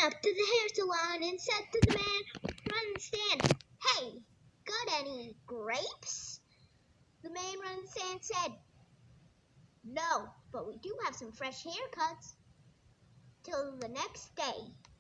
up to the hair salon and said to the man running the stand, "Hey, got any grapes?" The man running the stand said, "No, but we do have some fresh haircuts." Till the next day.